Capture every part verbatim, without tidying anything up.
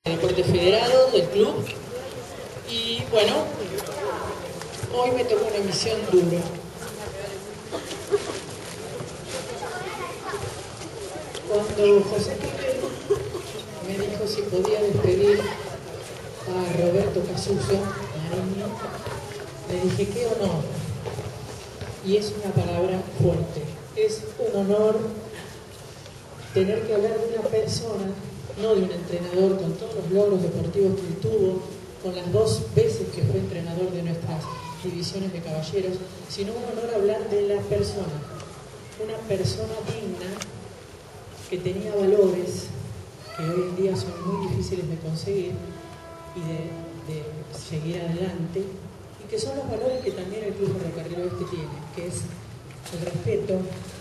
Deporte Federado del club. Y bueno, hoy me tocó una misión dura. Cuando José Piqué me dijo si podía despedir a Roberto Casuso, Mariño, le dije qué honor. Y es una palabra fuerte. Es un honor tener que hablar de una persona, no de un entrenador, con todos los logros deportivos que tuvo, con las dos veces que fue entrenador de nuestras divisiones de caballeros, sino un honor hablar de la persona, una persona digna, que tenía valores que hoy en día son muy difíciles de conseguir y de, de seguir adelante, y que son los valores que también el Club Ferrocarril Oeste tiene, que es el respeto,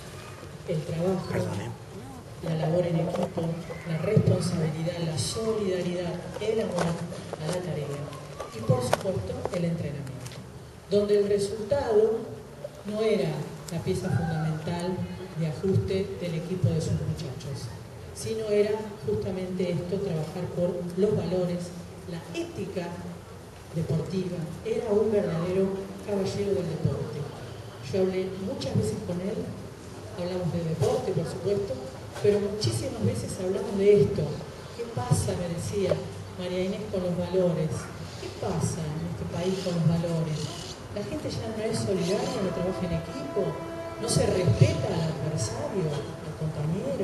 el trabajo, la labor en equipo, la responsabilidad, la solidaridad, el amor a la tarea y por supuesto el entrenamiento, donde el resultado no era la pieza fundamental de ajuste del equipo de sus muchachos, sino era justamente esto, trabajar por los valores, la ética deportiva. Era un verdadero caballero del deporte. Yo hablé muchas veces con él, hablamos de deporte por supuesto, pero muchísimas veces hablamos de esto. ¿Qué pasa, me decía María Inés, con los valores? ¿Qué pasa en este país con los valores? La gente ya no es solidaria, no trabaja en equipo, no se respeta al adversario, al compañero.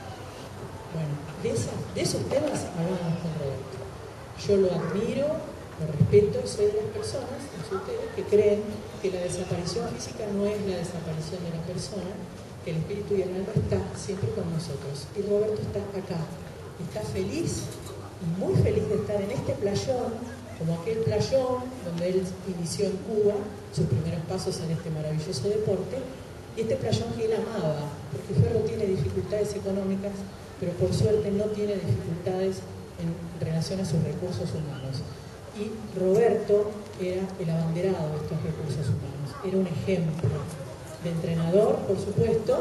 Bueno, de, esas, de esos temas hablamos con Roberto. Yo lo admiro, lo respeto y soy de las personas, no sé ustedes, que creen que la desaparición física no es la desaparición de la persona, que el espíritu y el alma está siempre con nosotros. Y Roberto está acá, está feliz, y muy feliz de estar en este playón, como aquel playón donde él inició en Cuba sus primeros pasos en este maravilloso deporte, y este playón que él amaba, porque Ferro tiene dificultades económicas, pero por suerte no tiene dificultades en relación a sus recursos humanos. Y Roberto era el abanderado de estos recursos humanos, era un ejemplo de entrenador, por supuesto,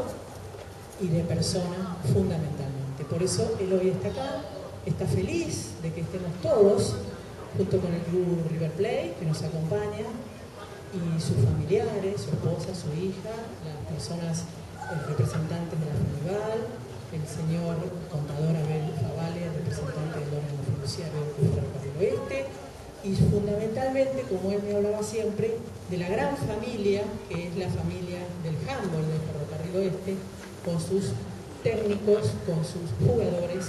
y de persona fundamentalmente. Por eso él hoy está acá, está feliz de que estemos todos, junto con el club River Plate, que nos acompaña, y sus familiares, su esposa, su hija, las personas eh, representantes de la FENIVAL, el señor contador Abel Favale, representante del órgano fiduciario del Club Ferrocarril Oeste, y fundamentalmente, como él me hablaba siempre, de la gran familia, que es la familia del handball del Ferrocarril Oeste, con sus técnicos, con sus jugadores,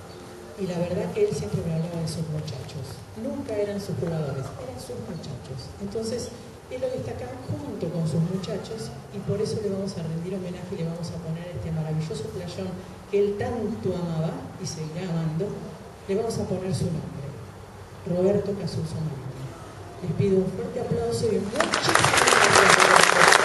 y la verdad que él siempre me hablaba de sus muchachos. Nunca eran sus jugadores, eran sus muchachos. Entonces, él hoy está acá junto con sus muchachos y por eso le vamos a rendir homenaje y le vamos a poner este maravilloso playón que él tanto amaba y seguirá amando, le vamos a poner su nombre, Roberto Casuso Mariño. Les pido un fuerte aplauso y muchísimas gracias.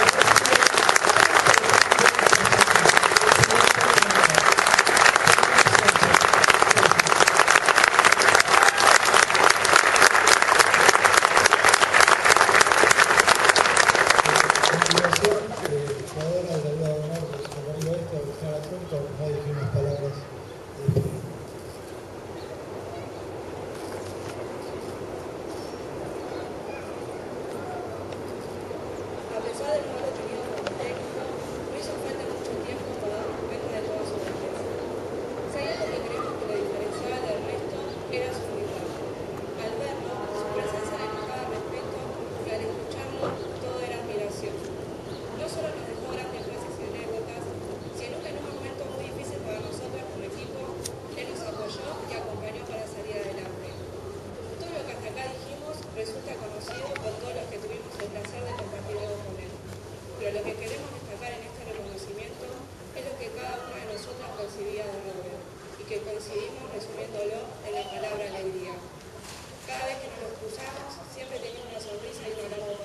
Resulta conocido por todos los que tuvimos el placer de compartir algo con él. Pero lo que queremos destacar en este reconocimiento es lo que cada una de nosotras percibía de Robert y que coincidimos resumiéndolo en la palabra alegría. Cada vez que nos los cruzamos siempre tenía una sonrisa y un halago